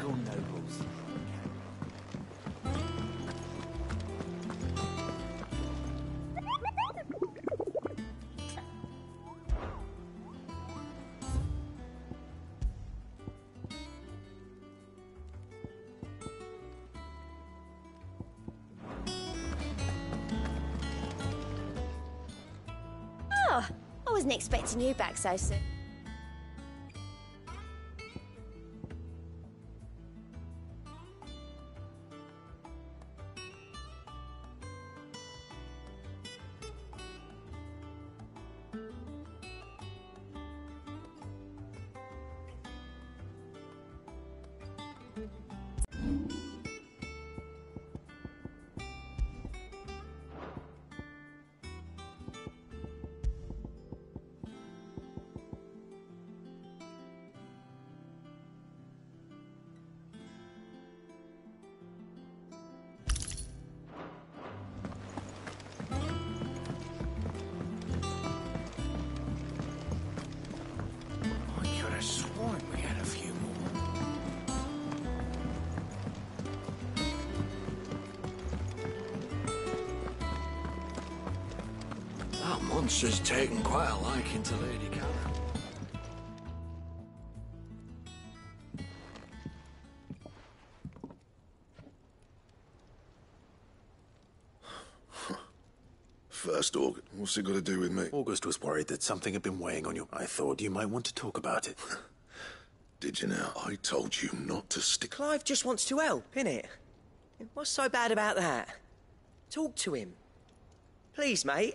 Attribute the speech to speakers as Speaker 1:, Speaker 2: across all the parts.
Speaker 1: typical nobles.
Speaker 2: Oh, I wasn't expecting you back so soon.
Speaker 1: I could have sworn we had a few more. That monster's taken quite a liking to Lady Karen.
Speaker 3: First, August. What's it got to do with me?
Speaker 4: August was worried that something had been weighing on you. I thought you might want to talk about it.
Speaker 3: Did you now? I told you not to stick...
Speaker 5: Clive just wants to help, innit? What's so bad about that? Talk to him. Please, mate.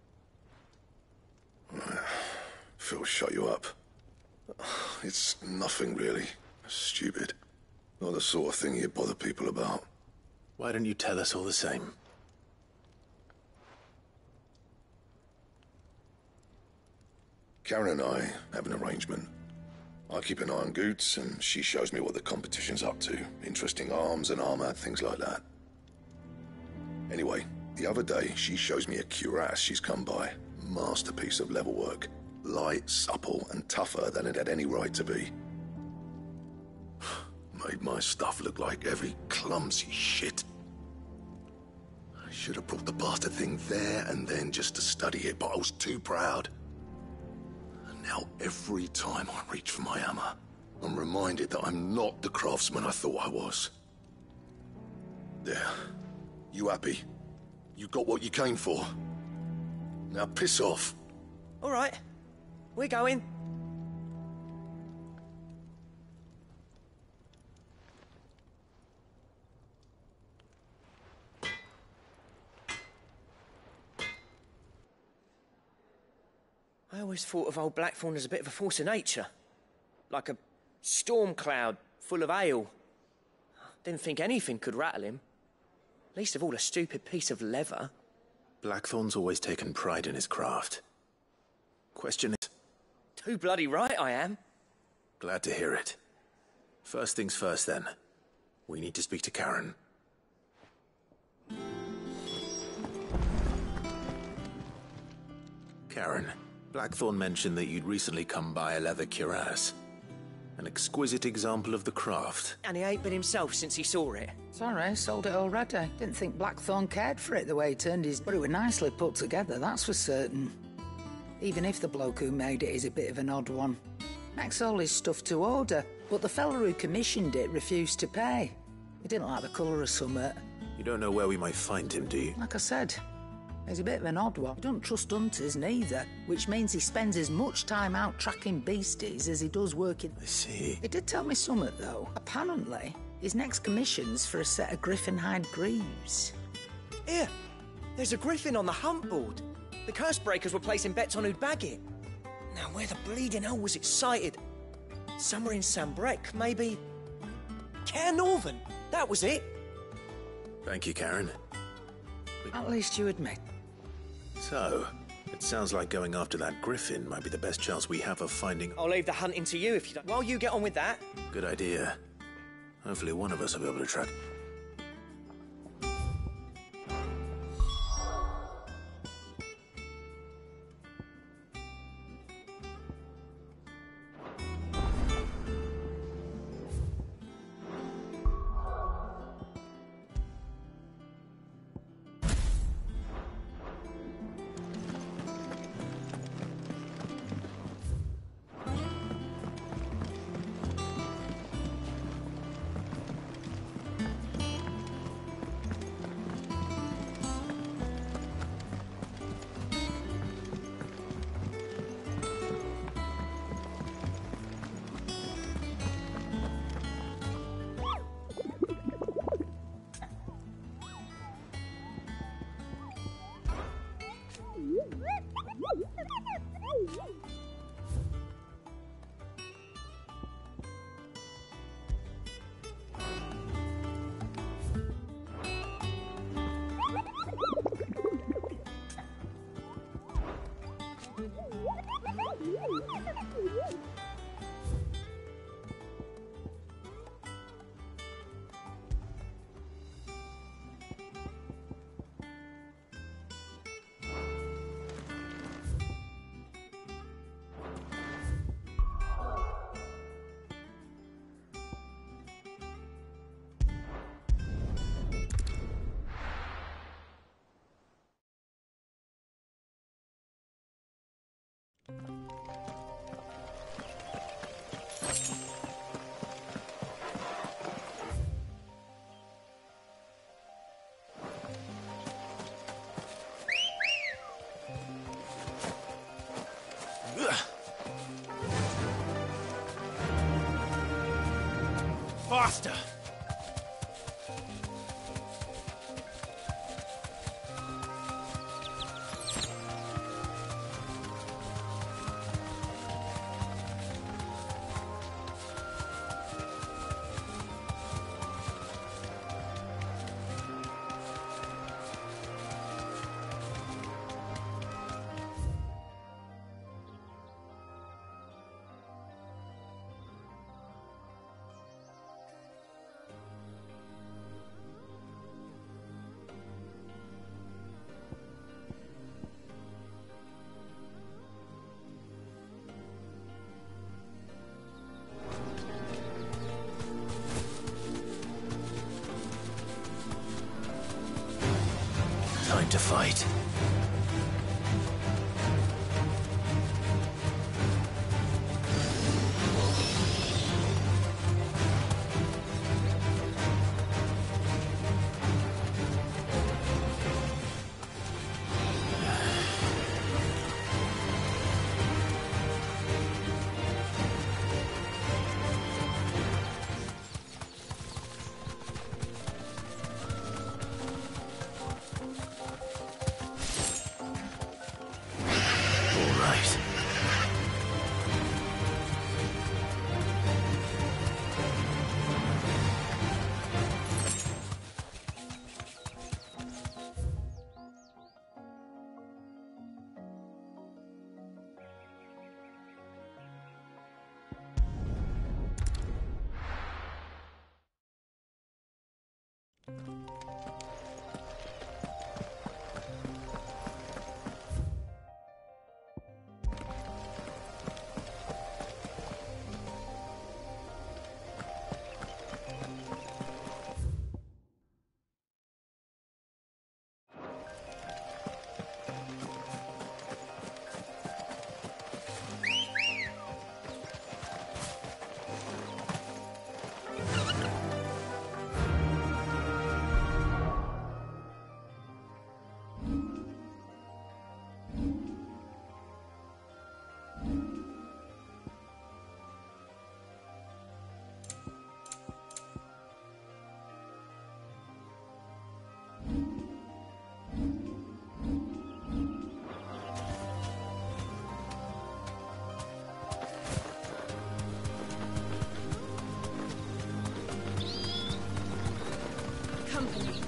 Speaker 3: Phil, shut you up. It's nothing, really. Stupid. Not the sort of thing you bother people about.
Speaker 4: Why don't you tell us all the same?
Speaker 3: Karen and I have an arrangement. I keep an eye on Goots, and she shows me what the competition's up to. Interesting arms and armor, things like that. Anyway, the other day, she shows me a cuirass she's come by. Masterpiece of level work. Light, supple, and tougher than it had any right to be. Made my stuff look like every clumsy shit. I should have brought the bastard thing there and then just to study it, but I was too proud. Now, every time I reach for my hammer, I'm reminded that I'm not the craftsman I thought I was. There. You happy? You got what you came for. Now piss off.
Speaker 5: All right. We're going. I always thought of old Blackthorn as a bit of a force of nature. Like a storm cloud full of hail. Didn't think anything could rattle him. Least of all a stupid piece of leather.
Speaker 4: Blackthorn's always taken pride in his craft. Question is...
Speaker 5: Too bloody right I am.
Speaker 4: Glad to hear it. First things first, then. We need to speak to Karen. Karen, Blackthorn mentioned that you'd recently come by a leather cuirass. An exquisite example of the craft.
Speaker 5: And he ain't been himself since he saw it.
Speaker 6: Sorry, sold it already. Didn't think Blackthorn cared for it the way he turned his... But it was nicely put together, that's for certain. Even if the bloke who made it is a bit of an odd one. Makes all his stuff to order, but the fella who commissioned it refused to pay. He didn't like the colour of summit.
Speaker 4: You don't know where we might find him, do you?
Speaker 6: Like I said, he's a bit of an odd one. He doesn't trust hunters neither, which means he spends as much time out tracking beasties as he does working...
Speaker 4: I see.
Speaker 6: He did tell me something, though. Apparently, his next commission's for a set of griffin hide greaves.
Speaker 5: Here, there's a griffin on the hunt board. The curse breakers were placing bets on who'd bag it. Now, where the bleeding hell was it sighted? Somewhere in Sambrec, maybe... Caer Northern, that was it.
Speaker 4: Thank you, Karen.
Speaker 6: At least you admit.
Speaker 4: So, it sounds like going after that griffin might be the best chance we have of finding...
Speaker 5: I'll leave the hunting to you if you don't... While you get on with that...
Speaker 4: Good idea. Hopefully one of us will be able to track...
Speaker 7: Faster! Time to fight.
Speaker 2: Company.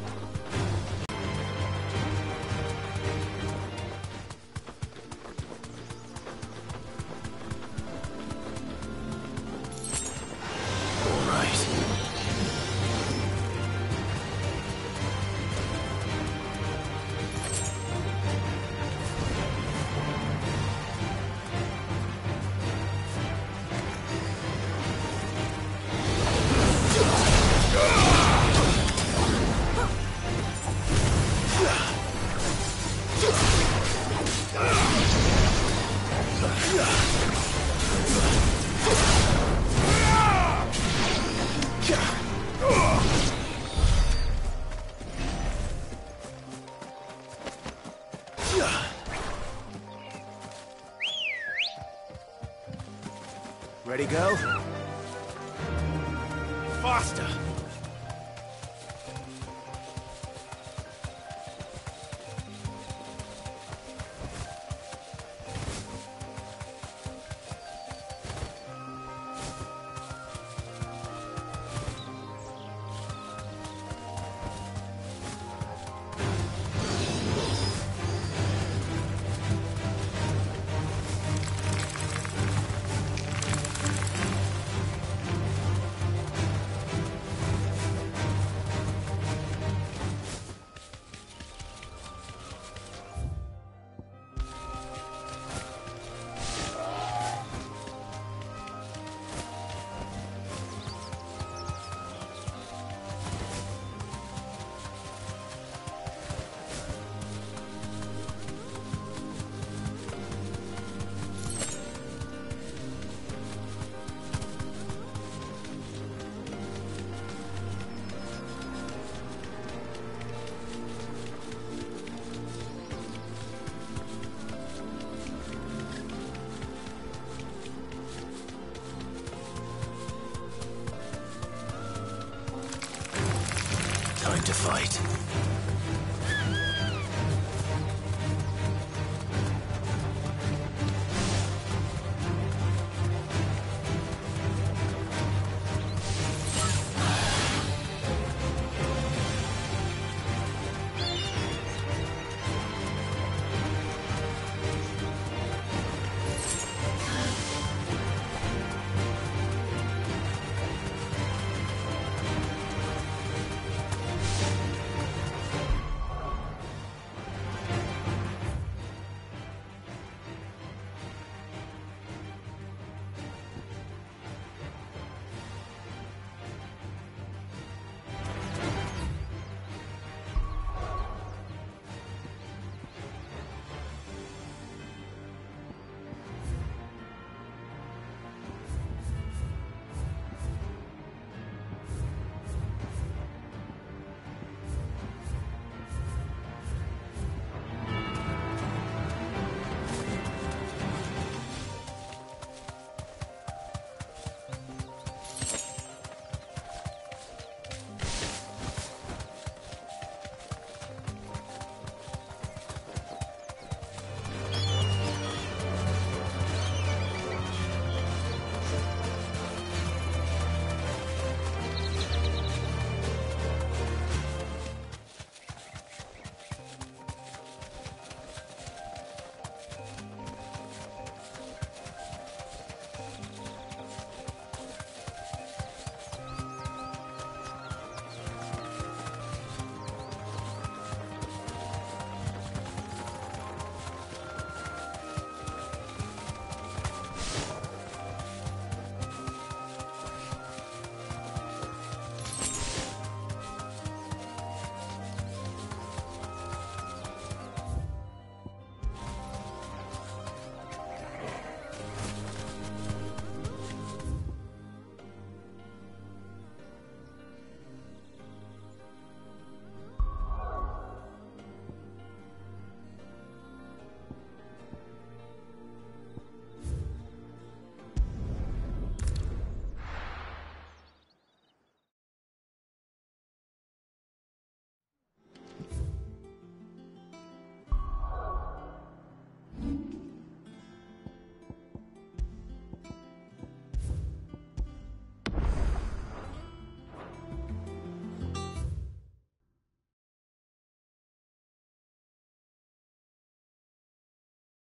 Speaker 7: Ready, go? Faster! to fight.